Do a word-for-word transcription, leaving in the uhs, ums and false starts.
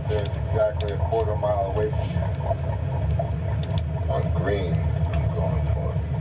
there is exactly a quarter mile away from you. On green, I'm going for it.